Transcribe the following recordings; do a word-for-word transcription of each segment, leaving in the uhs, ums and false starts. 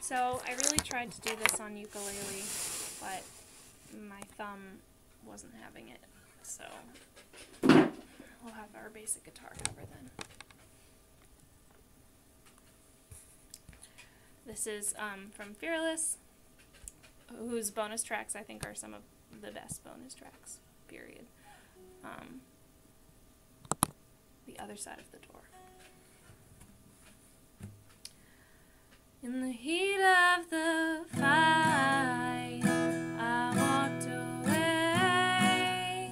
So I really tried to do this on ukulele, but my thumb wasn't having it. So we'll have our basic guitar cover then. This is um, from Fearless, whose bonus tracks I think are some of the best bonus tracks, period. Um, the Other Side of the Door. In the heat of the fight, I walked away,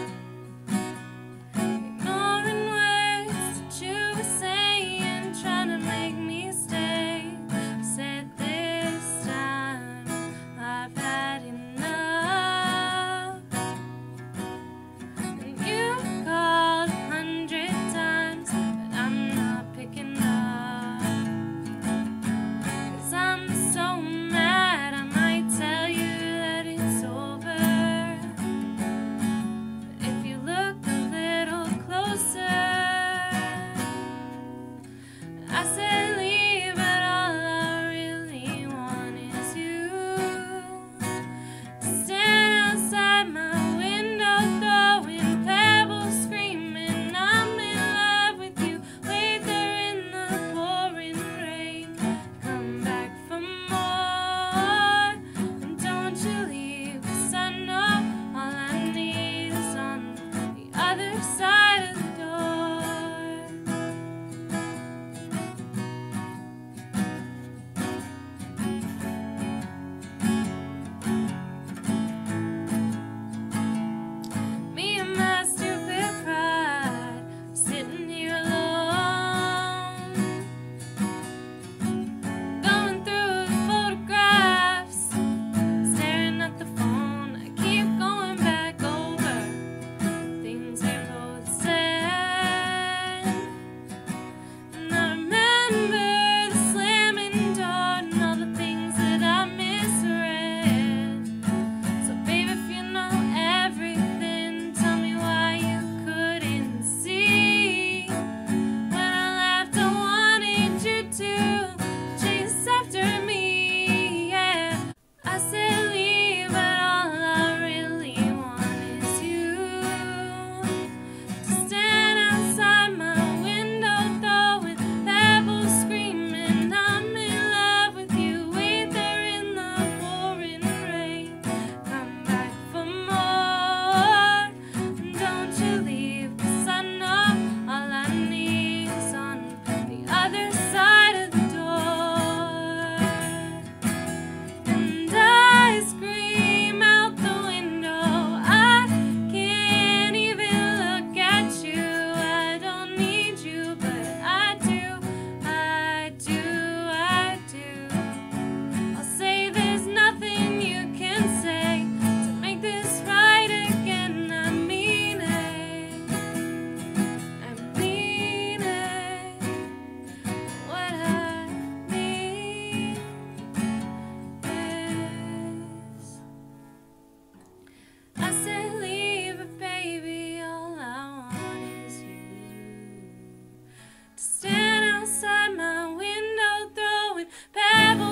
ignoring words that you were saying, trying to make me stay. Said this time I've had enough, and you called a hundred times, but I'm not picking up. I'm so mad, I might tell you that it's over, but if you look a little closer, I said leave, but all I really want is you to stand outside my window, throwing pebbles, screaming I'm in love with you. Wait there in the pouring rain, come back for more, and don't you leave, 'cause I know all I need is on the other side of the door. Me and my stupid pride, sitting here alone, going through the photographs, staring at the phone. I keep going back over things we both said, and I remember the slamming door and all the things that I misread. So babe, if you know everything, tell me why you couldn't see. When I laughed, I wanted you to chase after me, yeah. I said leave, but all I really want is you to stand outside my window, throwing pebbles, screaming I'm in love with you. Wait there in the pouring rain, come back for more, and don't you leave, 'cause I know all I need is on the other side of the door. And I scream out the window, I can't even look at you. I don't need you, but I do, I do, I do. I'll say there's nothing you can say to make this right again. I mean it, I mean it. What I mean is, I said leave it, baby, all I want is you to stand outside my window, throwing pebbles.